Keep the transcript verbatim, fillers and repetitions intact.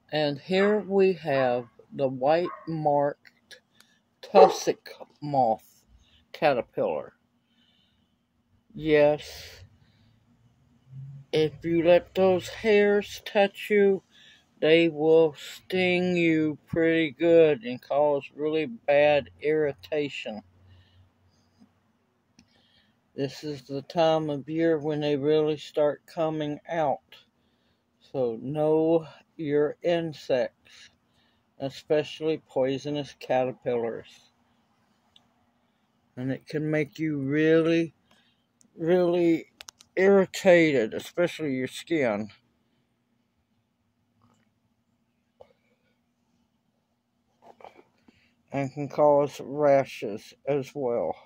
And here we have the white marked tussock moth caterpillar. Yes, if you let those hairs touch you, they will sting you pretty good and cause really bad irritation. This is the time of year when they really start coming out. So know your insects, especially poisonous caterpillars. And it can make you really, really irritated, especially your skin. And can cause rashes as well.